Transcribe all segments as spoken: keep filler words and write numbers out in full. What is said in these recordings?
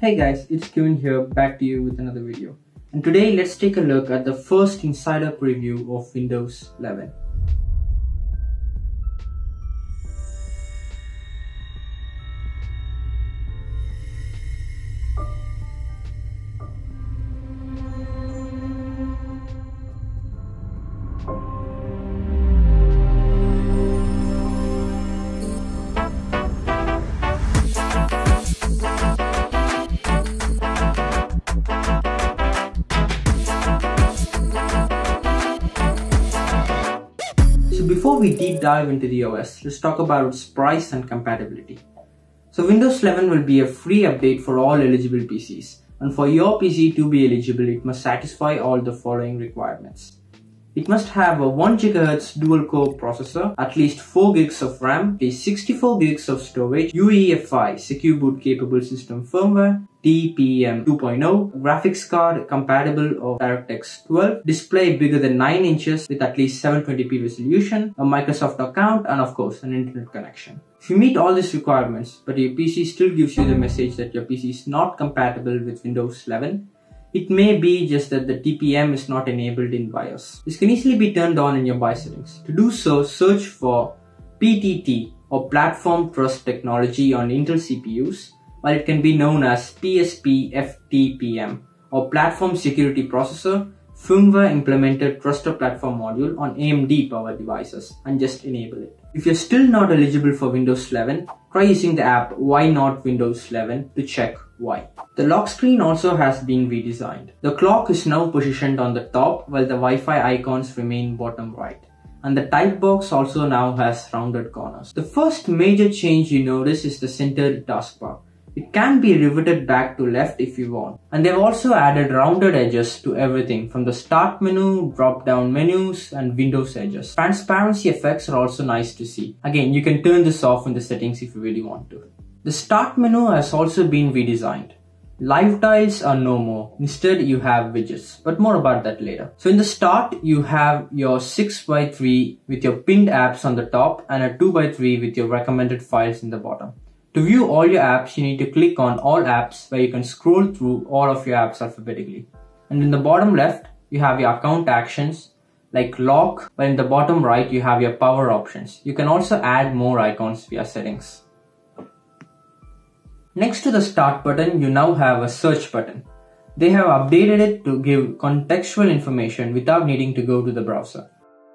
Hey guys, it's Kiran here, back to you with another video. And today let's take a look at the first insider preview of Windows eleven. So before we deep dive into the O S, let's talk about its price and compatibility. So Windows eleven will be a free update for all eligible P Cs, and for your P C to be eligible, it must satisfy all the following requirements. It must have a one gigahertz dual-core processor, at least four gigs of RAM, at least sixty-four gigs of storage, U E F I secure boot capable system firmware, D P M two point oh, graphics card compatible of DirectX twelve, display bigger than nine inches with at least seven twenty p resolution, a Microsoft account, and of course an internet connection. If you meet all these requirements, but your P C still gives you the message that your P C is not compatible with Windows eleven, it may be just that the T P M is not enabled in BIOS. This can easily be turned on in your BIOS settings. To do so, search for P T T or Platform Trust Technology on Intel C P Us, while it can be known as P S P F T P M or Platform Security Processor, Firmware Implemented Trusted Platform Module on A M D powered devices, and just enable it. If you're still not eligible for Windows eleven, try using the app Why Not Windows eleven to check why. The lock screen also has been redesigned. The clock is now positioned on the top while the Wi-Fi icons remain bottom right. And the type box also now has rounded corners. The first major change you notice is the centered taskbar. It can be riveted back to left if you want. And they've also added rounded edges to everything from the start menu, drop down menus, and Windows edges. Transparency effects are also nice to see. Again, you can turn this off in the settings if you really want to. The start menu has also been redesigned. Live tiles are no more. Instead, you have widgets, but more about that later. So in the start, you have your six by three with your pinned apps on the top and a two by three with your recommended files in the bottom. To view all your apps, you need to click on All Apps, where you can scroll through all of your apps alphabetically. And in the bottom left, you have your account actions like lock, while in the bottom right, you have your power options. You can also add more icons via settings. Next to the Start button, you now have a Search button. They have updated it to give contextual information without needing to go to the browser.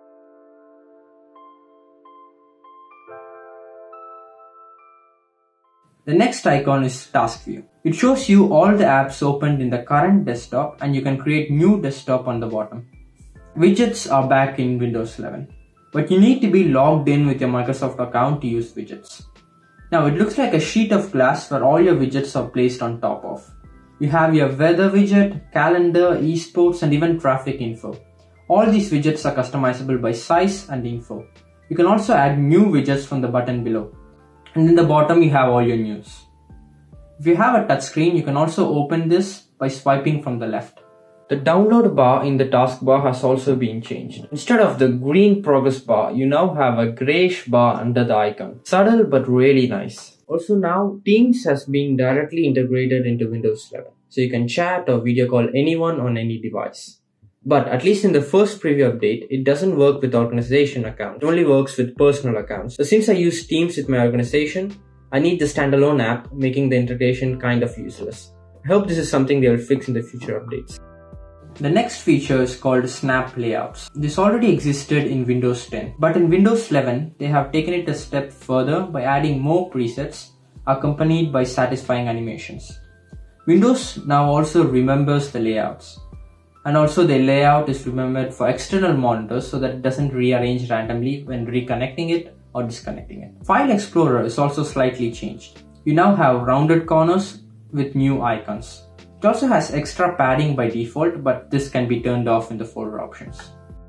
The next icon is Task View. It shows you all the apps opened in the current desktop, and you can create new desktop on the bottom. Widgets are back in Windows eleven, but you need to be logged in with your Microsoft account to use widgets. Now it looks like a sheet of glass where all your widgets are placed on top of. You have your weather widget, calendar, esports, and even traffic info. All these widgets are customizable by size and info. You can also add new widgets from the button below. And in the bottom you have all your news. If you have a touchscreen, you can also open this by swiping from the left. The download bar in the taskbar has also been changed. Instead of the green progress bar, you now have a grayish bar under the icon. Subtle but really nice. Also now, Teams has been directly integrated into Windows eleven, so you can chat or video call anyone on any device. But at least in the first preview update, it doesn't work with organization accounts. It only works with personal accounts. So since I use Teams with my organization, I need the standalone app, making the integration kind of useless. I hope this is something they will fix in the future updates. The next feature is called Snap Layouts. This already existed in Windows ten, but in Windows eleven, they have taken it a step further by adding more presets accompanied by satisfying animations. Windows now also remembers the layouts. And also the layout is remembered for external monitors so that it doesn't rearrange randomly when reconnecting it or disconnecting it. File Explorer is also slightly changed. You now have rounded corners with new icons. It also has extra padding by default, but this can be turned off in the folder options.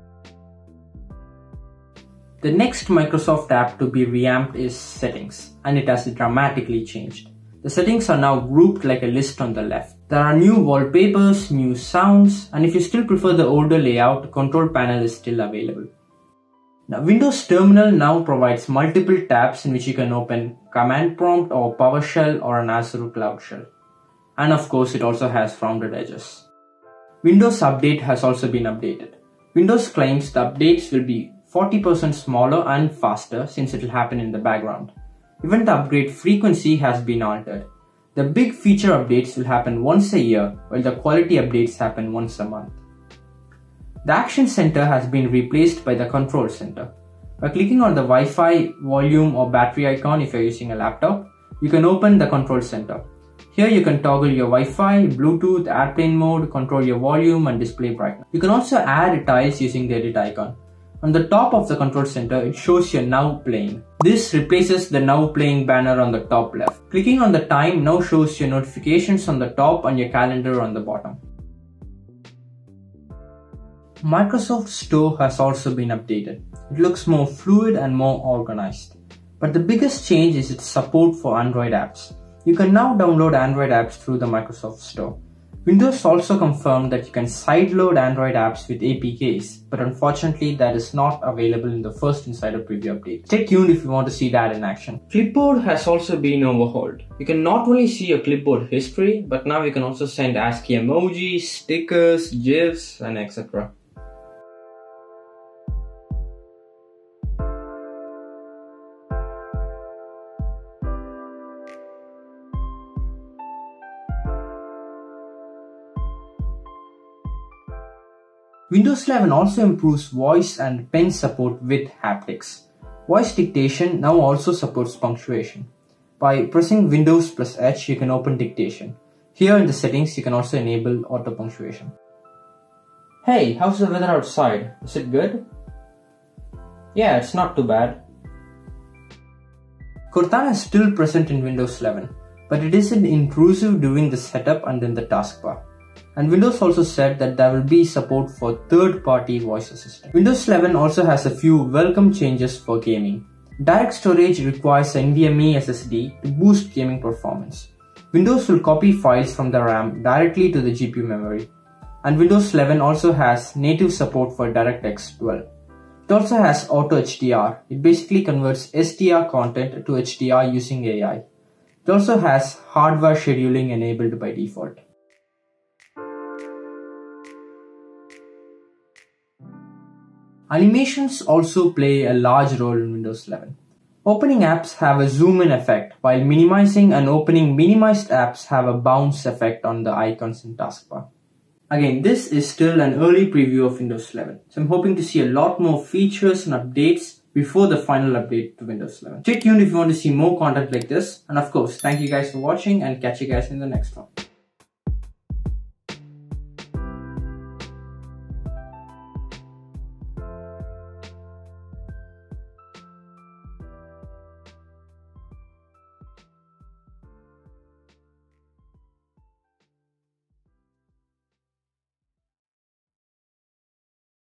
The next Microsoft app to be revamped is Settings, and it has dramatically changed. The settings are now grouped like a list on the left. There are new wallpapers, new sounds, and if you still prefer the older layout, the control panel is still available. Now, Windows Terminal now provides multiple tabs in which you can open Command Prompt or PowerShell or an Azure Cloud Shell. and of course it also has rounded edges. Windows Update has also been updated. Windows claims the updates will be forty percent smaller and faster since it will happen in the background. Even the upgrade frequency has been altered. The big feature updates will happen once a year, while the quality updates happen once a month. The Action Center has been replaced by the Control Center. By clicking on the Wi-Fi, volume or battery icon if you're using a laptop, you can open the Control Center. Here you can toggle your Wi-Fi, Bluetooth, airplane mode, control your volume and display brightness. You can also add tiles using the edit icon. On the top of the Control Center, it shows your Now Playing. This replaces the Now Playing banner on the top left. Clicking on the time now shows your notifications on the top and your calendar on the bottom. Microsoft Store has also been updated. It looks more fluid and more organized. But the biggest change is its support for Android apps. You can now download Android apps through the Microsoft Store. Windows also confirmed that you can sideload Android apps with A P Ks, but unfortunately that is not available in the first Insider Preview update. Stay tuned if you want to see that in action. Clipboard has also been overhauled. You can not only see your clipboard history, but now you can also send ASCII emojis, stickers, GIFs, and et cetera. Windows eleven also improves voice and pen support with haptics. Voice dictation now also supports punctuation. By pressing Windows plus H, you can open dictation. Here in the settings, you can also enable auto punctuation. Hey, how's the weather outside? Is it good? Yeah, it's not too bad. Cortana is still present in Windows eleven, but it isn't intrusive during the setup and in the taskbar. And Windows also said that there will be support for third-party voice assistant. Windows eleven also has a few welcome changes for gaming. Direct storage requires an NVMe S S D to boost gaming performance. Windows will copy files from the RAM directly to the G P U memory. And Windows eleven also has native support for DirectX twelve. It also has Auto H D R. It basically converts S D R content to H D R using A I. It also has hardware scheduling enabled by default. Animations also play a large role in Windows eleven. Opening apps have a zoom in effect, while minimizing and opening minimized apps have a bounce effect on the icons in taskbar. Again, this is still an early preview of Windows eleven, so I'm hoping to see a lot more features and updates before the final update to Windows eleven. Stay tuned if you want to see more content like this, and of course, thank you guys for watching and catch you guys in the next one.